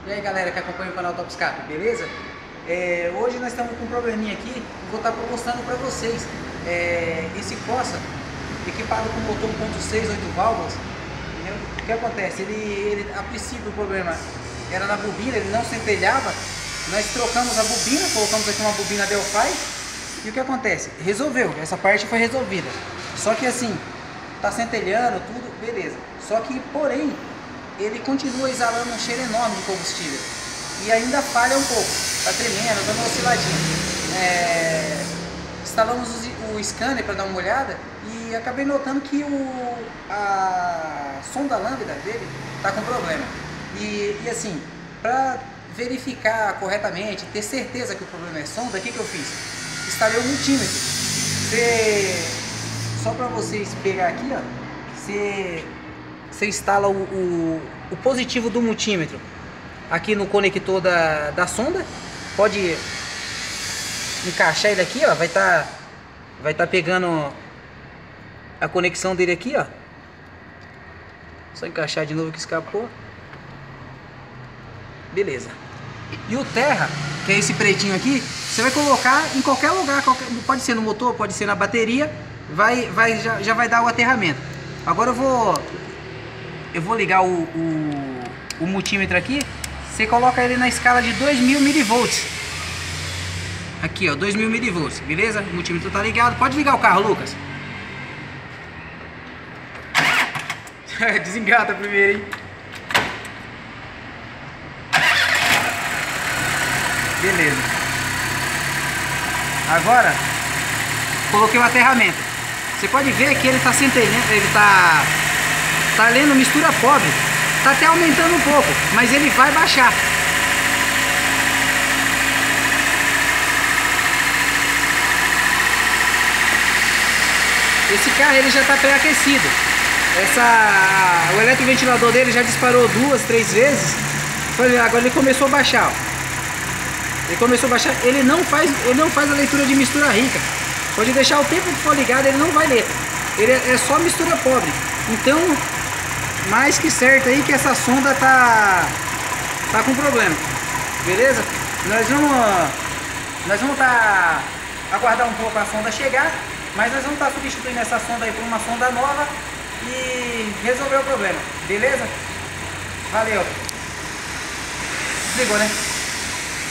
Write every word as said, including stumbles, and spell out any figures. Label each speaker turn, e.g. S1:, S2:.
S1: E aí galera que acompanha o canal Top Escape, beleza? É, hoje nós estamos com um probleminha aqui, vou estar mostrando para vocês. É, esse Corsa, equipado com motor um ponto seis, oito válvulas, entendeu? O que acontece? Ele, ele, a princípio o problema era na bobina, ele não centelhava. Nós trocamos a bobina, colocamos aqui uma bobina Delphi. E o que acontece? Resolveu, essa parte foi resolvida. Só que assim, tá centelhando, tudo, beleza. Só que, porém, ele continua exalando um cheiro enorme de combustível. E ainda falha um pouco, tá tremendo, dando uma osciladinha. É... Instalamos o scanner para dar uma olhada e acabei notando que o... a sonda lambda dele tá com problema. E, e assim, para verificar corretamente, ter certeza que o problema é sonda, o que, que eu fiz? Instalei o multímetro. Você... Só para vocês pegar aqui, ó, você, você instala o, o, o positivo do multímetro aqui no conector da, da sonda. Pode encaixar ele aqui, ó, vai estar vai tá pegando a conexão dele aqui, ó. Só encaixar de novo que escapou. Beleza. E o terra, que é esse pretinho aqui, você vai colocar em qualquer lugar, qualquer, pode ser no motor, pode ser na bateria, vai, vai, já, já vai dar o aterramento. Agora eu vou eu vou ligar o, o, o multímetro aqui. Você coloca ele na escala de dois mil milivolts. Aqui, ó, dois mil milivolts, beleza? O multímetro tá ligado. Pode ligar o carro, Lucas. Desengata primeiro, hein? Beleza. Agora coloquei o aterramento. Você pode ver que ele está centelhando, ele está tá lendo mistura pobre. Está até aumentando um pouco, mas ele vai baixar. Esse carro ele já está pré-aquecido. Essa, o eletroventilador dele já disparou duas, três vezes. Agora ele começou a baixar. Ó. Ele começou a baixar. Ele não faz, ele não faz a leitura de mistura rica. Pode deixar o tempo que for ligado, ele não vai ler. Ele é só mistura pobre. Então, mais que certo aí que essa sonda tá tá com problema. Beleza? Nós vamos nós vamos tá aguardar um pouco a sonda chegar, mas nós vamos estar tá substituindo essa sonda aí por uma sonda nova e resolver o problema. Beleza? Valeu. Desligou, né?